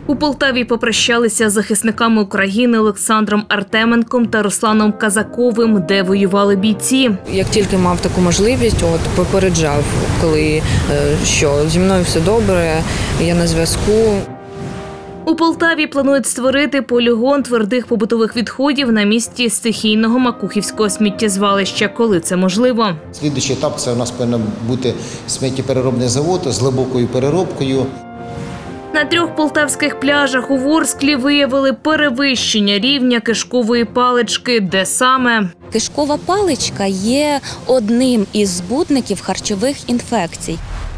У Полтаві попрощалися з захисниками України Олександром Артеменком та Русланом Казаковим, де воювали бійці. Як тільки мав таку можливість, попереджав, коли що зі мною все добре, я на зв'язку. У Полтаві планують створити полігон твердих побутових відходів на місці стихійного Макухівського сміттєзвалища. Коли це можливо? Слідуючий етап – це у нас повинен бути сміттєпереробний завод з глибокою переробкою. На 3 полтавських пляжах у Ворсклі виявили перевищення рівня кишкової палички. Де саме? Кишкова паличка є одним із збудників харчових інфекцій.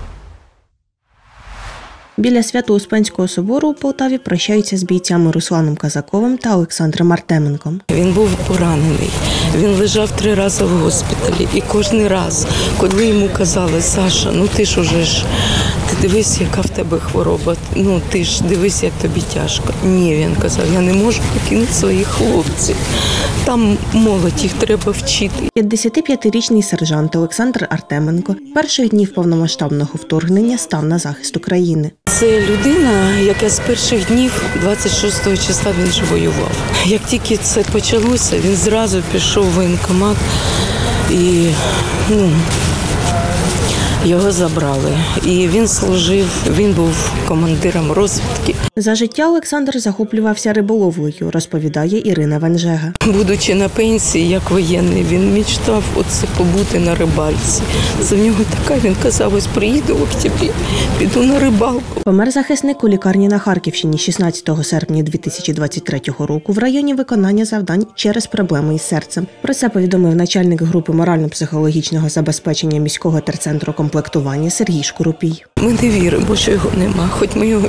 Біля Свято-Успенського собору у Полтаві прощаються з бійцями Русланом Казаковим та Олександром Артеменком. Він був поранений, він лежав 3 рази в госпіталі. І кожен раз, коли йому казали: Саша, ну ти ж уже ж, ти дивись, яка в тебе хвороба, ну ти ж дивись, як тобі тяжко. Ні, він казав, я не можу покинути своїх хлопців. Там молодь, їх треба вчити. 55-річний сержант Олександр Артеменко перших днів повномасштабного вторгнення став на захист України. Це людина, яка з перших днів 26-го числа він же воював. Як тільки це почалося, він зразу пішов в воєнкомат і його забрали. І він служив, він був командиром розвідки. За життя Олександр захоплювався риболовлею, розповідає Ірина Венжега. Будучи на пенсії, як воєнний, він мечтав оце побути на рибальці. Це в нього така, він казав, ось приїду в октябрі, піду на рибалку. Помер захисник у лікарні на Харківщині 16 серпня 2023 року в районі виконання завдань через проблеми із серцем. Про це повідомив начальник групи морально-психологічного забезпечення міського терцентру комплектування Сергій Шкурупій. Ми не віримо, що його нема, хоч ми його...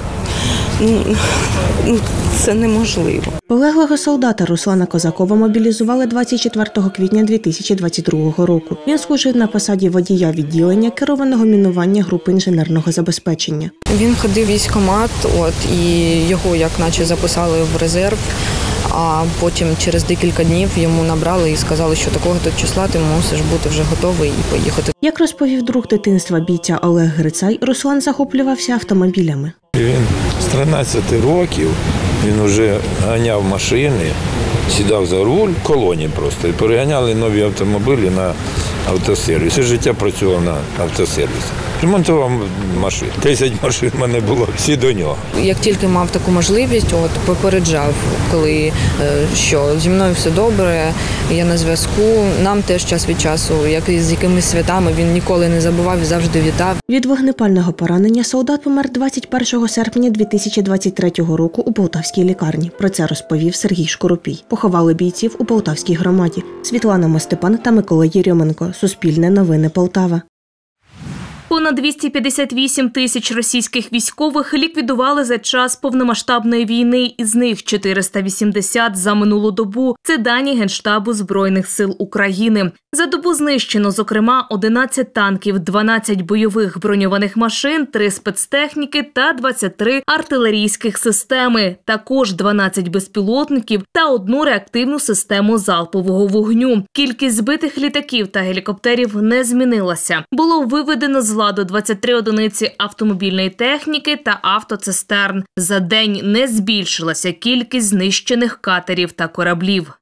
це неможливо. Полеглого солдата Руслана Казакова мобілізували 24 квітня 2022 року. Він служив на посаді водія відділення керованого мінування групи інженерного забезпечення. Він ходив в військкомат, і його як наче записали в резерв, а потім через декілька днів йому набрали і сказали, що такого-то числа ти мусиш бути вже готовий і поїхати. Як розповів друг дитинства бійця Олег Грицай, Руслан захоплювався автомобілями. Він з 13 років, він вже ганяв машини, сідав за руль, в колоні просто, і переганяли нові автомобілі на автосервіс. Все життя працював на автосервісі. Ремонтував машин. 10 машин в мене було, всі до нього. Як тільки мав таку можливість, попереджав, коли що зі мною все добре, я на зв'язку. Нам теж час від часу, як і з якимись святами, він ніколи не забував і завжди вітав. Від вогнепального поранення солдат помер 21 серпня 2023 року у Полтавській лікарні. Про це розповів Сергій Шкурупій. Поховали бійців у Полтавській громаді. Світлана Мостепан та Микола Єрьоменко. Суспільне новини Полтава. Понад 258 тисяч російських військових ліквідували за час повномасштабної війни, із них 480 за минулу добу. Це дані Генштабу Збройних сил України. За добу знищено, зокрема, 11 танків, 12 бойових броньованих машин, 3 спецтехніки та 23 артилерійських системи. Також 12 безпілотників та 1 реактивну систему залпового вогню. Кількість збитих літаків та гелікоптерів не змінилася. Було виведено з ладу 23 одиниці автомобільної техніки та автоцистерн. За день не збільшилася кількість знищених катерів та кораблів.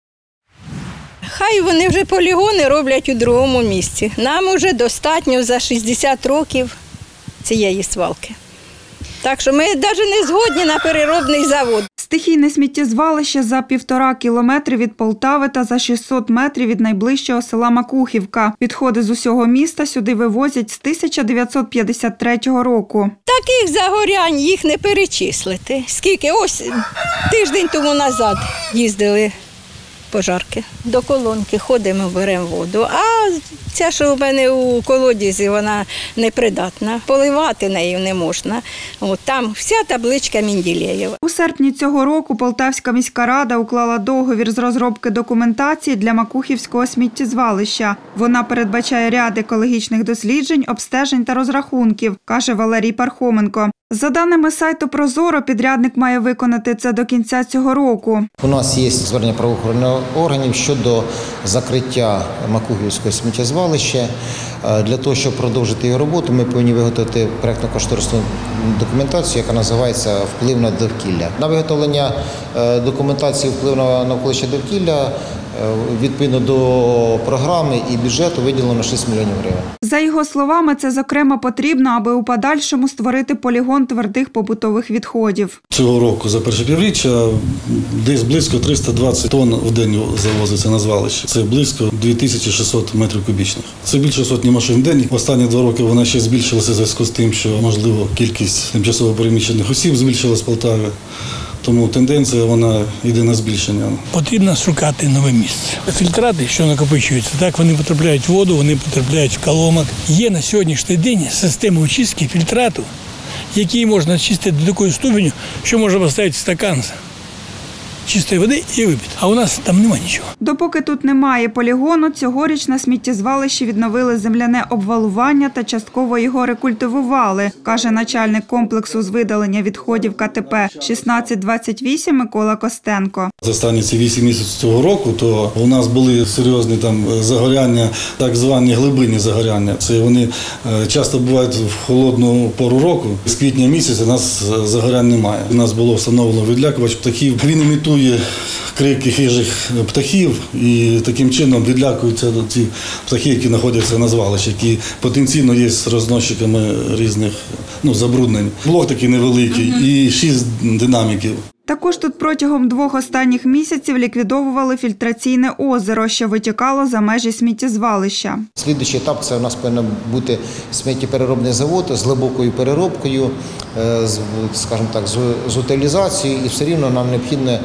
Хай вони вже полігони роблять у другому місці. Нам вже достатньо за 60 років цієї свалки. Так що ми навіть не згодні на переробний завод. Стихійне сміттєзвалище за 1,5 кілометри від Полтави та за 600 метрів від найближчого села Макухівка. Відходи з усього міста сюди вивозять з 1953 року. Таких загорянь їх не перечислити. Скільки? Ось тиждень тому назад їздили пожарки. До колонки ходимо, беремо воду, а ця, що в мене у колодязі, вона непридатна. Поливати нею не можна. Там вся табличка Менделєєва. У серпні цього року Полтавська міська рада уклала договір з розробки документації для Макухівського сміттєзвалища. Вона передбачає ряд екологічних досліджень, обстежень та розрахунків, каже Валерій Пархоменко. За даними сайту «Прозоро», підрядник має виконати це до кінця цього року. У нас є звернення правоохоронних органів щодо закриття Макухівського сміттєзвалища. Для того, щоб продовжити його роботу, ми повинні виготовити проєктно-кошторисну документацію, яка називається «Вплив на довкілля». На виготовлення документації «Вплив на навколишнє довкілля» відповідно до програми і бюджету виділено 6 мільйонів гривень. За його словами, це, зокрема, потрібно, аби у подальшому створити полігон твердих побутових відходів. Цього року за перше півріччя десь близько 320 тонн в день завозиться на звалище. Це близько 2600 метрів кубічних. Це більше сотні машин в день. Останні 2 роки вона ще збільшилася в зв'язку з тим, що, можливо, кількість тимчасово переміщених осіб збільшилась в Полтаві. Тому тенденція, вона йде на збільшення. Потрібно шукати нове місце. Фільтрати, що накопичуються, так вони потрапляють в воду, вони потрапляють в коломок. Є на сьогоднішній день система очистки фільтрату, який можна очистити до такої ступені, що можна поставити стакан чистої води і випити. А у нас там немає нічого. Допоки тут немає полігону, цьогоріч на сміттєзвалищі відновили земляне обвалування та частково його рекультивували, каже начальник комплексу з видалення відходів КТП 1628 Микола Костенко. За останні ці 8 місяців цього року, то у нас були серйозні там загоряння, так звані глибинні загоряння. Це вони часто бувають в холодну пору року. З квітня місяця у нас загорянь немає. У нас було встановлено відлякувач птахів. Він імітує крики хижих птахів і таким чином відлякуються ці птахи, які знаходяться на звалищі, які потенційно є розносчиками різних забруднень. Блок такий невеликий і 6 динаміків. Також тут протягом 2 останніх місяців ліквідовували фільтраційне озеро, що витікало за межі сміттєзвалища. Слідуючий етап – це у нас повинен бути сміттєпереробний завод з глибокою переробкою, скажімо так, з утилізацією, і все рівно нам необхідно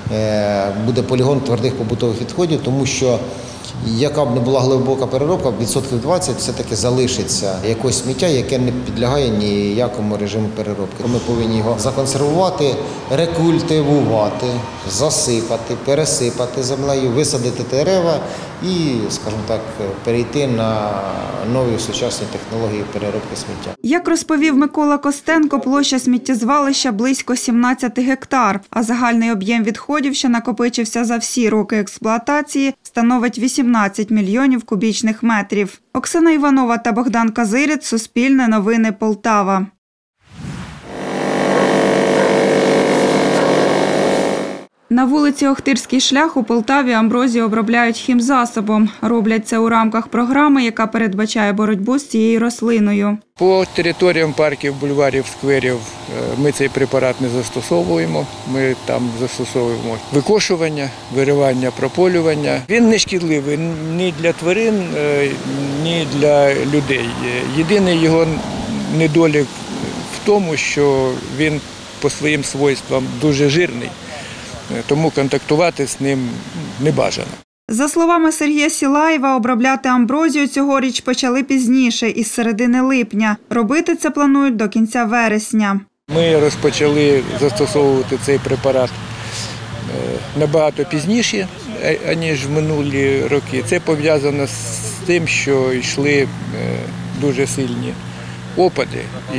буде полігон твердих побутових відходів, тому що яка б не була глибока переробка, 20% все-таки залишиться якогось сміття, яке не підлягає ніякому режиму переробки. Ми повинні його законсервувати, рекультивувати, засипати, пересипати землею, висадити дерева і, скажімо так, перейти на нові сучасні технології переробки сміття. Як розповів Микола Костенко, площа сміттєзвалища близько 17 гектар, а загальний об'єм відходів, що накопичився за всі роки експлуатації, становить 18 мільйонів кубічних метрів. Оксана Іванова та Богдан Казирець, Суспільне новини, Полтава. На вулиці Охтирський шлях у Полтаві амброзію обробляють хімзасобом. Роблять це у рамках програми, яка передбачає боротьбу з цією рослиною. По територіям парків, бульварів, скверів ми цей препарат не застосовуємо. Ми там застосовуємо викошування, виривання, прополювання. Він не шкідливий ні для тварин, ні для людей. Єдиний його недолік в тому, що він по своїм свойствам дуже жирний. Тому контактувати з ним не бажано. За словами Сергія Сілаєва, обробляти амброзію цьогоріч почали пізніше, із середини липня. Робити це планують до кінця вересня. Ми розпочали застосовувати цей препарат набагато пізніше, аніж в минулі роки. Це пов'язано з тим, що йшли дуже сильні опади,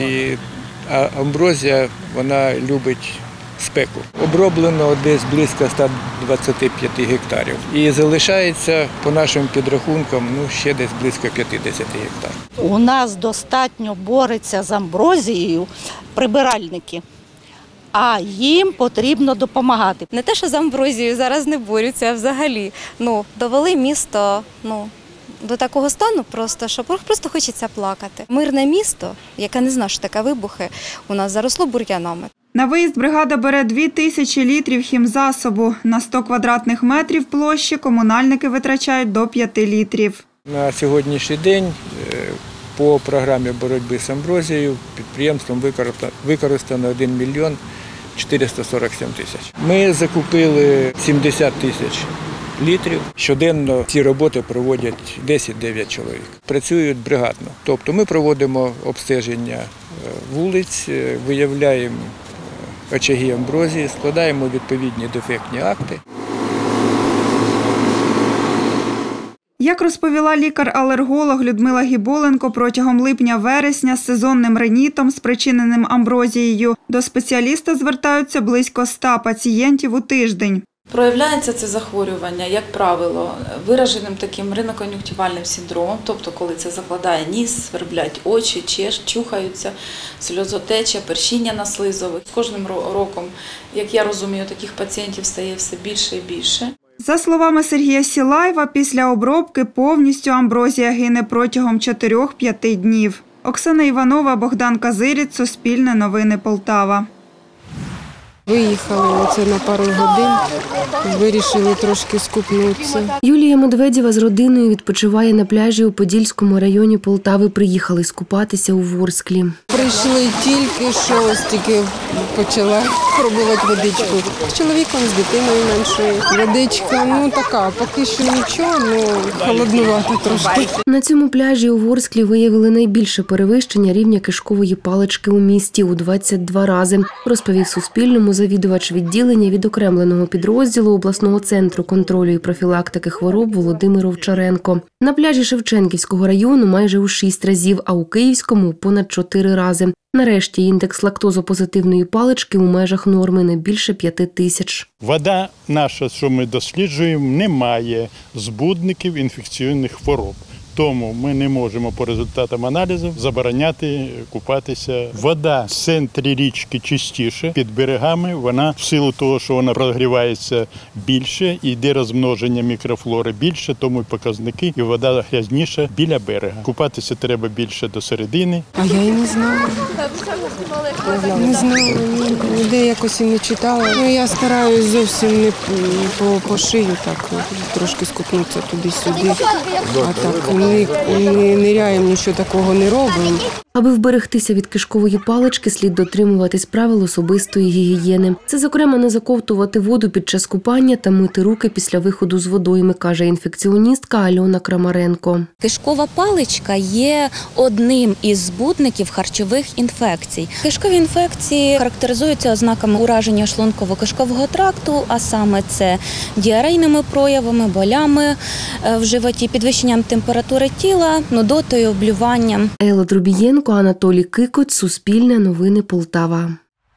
а амброзія, вона любить спеку. Оброблено десь близько 125 гектарів. І залишається, по нашим підрахункам, ще десь близько 50 гектарів. У нас достатньо бореться з амброзією прибиральники, а їм потрібно допомагати. Не те, що з амброзією зараз не борються, а взагалі. Довели місто до такого стану, що просто хочеться плакати. Мирне місто, яке не знає, що таке вибухи, у нас заросло бур'янами. На виїзд бригада бере 2000 літрів хімзасобу. На 100 квадратних метрів площі комунальники витрачають до 5 літрів. На сьогоднішній день по програмі боротьби з амброзією підприємством використано 1 мільйон 447 тисяч. Ми закупили 70 тисяч літрів. Щоденно ці роботи проводять 10-9 чоловік. Працюють бригадно. Тобто ми проводимо обстеження вулиць, виявляємо очаги амброзії, складаємо відповідні дефектні акти. Як розповіла лікар-алерголог Людмила Гіболенко, протягом липня-вересня з сезонним ринітом, спричиненим амброзією, до спеціаліста звертаються близько 100 пацієнтів у тиждень. Проявляється це захворювання, як правило, вираженим таким ринокон'юнктивальним синдромом, тобто коли це закладає ніс, сверблять очі, чухаються, сльозотеча, першіння на слизових. З кожним роком, як я розумію, таких пацієнтів стає все більше і більше. За словами Сергія Сілаєва, після обробки повністю амброзія гине протягом 4-5 днів. Оксана Іванова, Богдан Казиріць, Суспільне новини, Полтава. Виїхали оце на пару годин, вирішили трошки скупнутися. Юлія Медведєва з родиною відпочиває на пляжі у Подільському районі Полтави. Приїхали скупатися у Ворсклі. Прийшли тільки що, тільки почала пробувати водичку. З чоловіком, з дитиною меншою. Водичка, така, поки що нічого, холоднувато трошки. На цьому пляжі у Ворсклі виявили найбільше перевищення рівня кишкової палички у місті у 22 рази, розповів Суспільному завідувач відділення відокремленого підрозділу обласного центру контролю і профілактики хвороб Володимир Овчаренко. На пляжі Шевченківського району майже у 6 разів, а у Київському – понад 4 рази. Нарешті індекс лактозопозитивної палички у межах норми не більше 5000. Вода наша, що ми досліджуємо, не має збудників інфекційних хвороб. Тому ми не можемо по результатам аналізів забороняти купатися. Вода в центрі річки чистіше, під берегами вона в силу того, що вона прогрівається більше, йде розмноження мікрофлори більше, тому і показники, і вода грязніша біля берега. Купатися треба більше до середини. А я і не знала. Не знала, ніде якось і не читала. Я стараюсь зовсім не по шию, так трошки скупнутися туди-сюди, а так не ниряємо, нічого такого не робимо. Аби вберегтися від кишкової палички, слід дотримуватись правил особистої гігієни. Це, зокрема, не заковтувати воду під час купання та мити руки після виходу з водойми, каже інфекціоністка Альона Крамаренко. Кишкова паличка є одним із збудників харчових інфекцій. Кишкові інфекції характеризуються ознаками ураження шлунково-кишкового тракту, а саме це діарейними проявами, болями в животі, підвищенням температури тіла, нудотою, блюванням. Елла Трубієнко, Анатолій Кикоць, Суспільне новини, Полтава.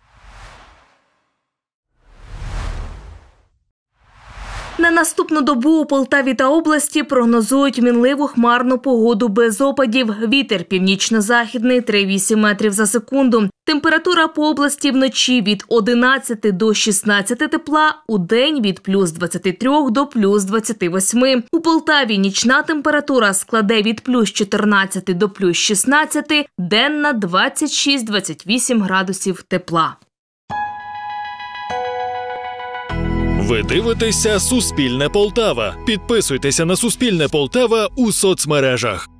На наступну добу у Полтаві та області прогнозують мінливу хмарну погоду без опадів. Вітер північно-західний 3,8 метрів за секунду. Температура по області вночі від 11 до 16 тепла, у день від плюс 23 до плюс 28. У Полтаві нічна температура складе від плюс 14 до плюс 16, денна 26-28 градусів тепла. Ви дивитеся «Суспільне Полтава». Підписуйтеся на «Суспільне Полтава» у соцмережах.